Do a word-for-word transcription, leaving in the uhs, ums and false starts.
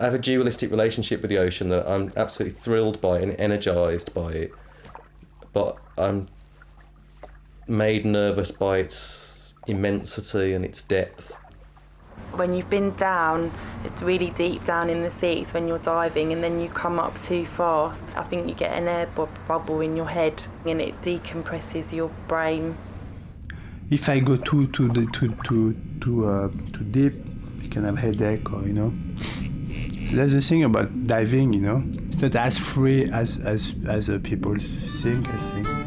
I have a dualistic relationship with the ocean that I'm absolutely thrilled by and energised by it, but I'm made nervous by its immensity and its depth. When you've been down, it's really deep down in the sea, it's when you're diving and then you come up too fast. I think you get an air bu bubble in your head and it decompresses your brain. If I go too too too too too uh, too deep, you can have headache, or you know. So that's the thing about diving, you know. It's not as free as as as uh, people think, I think.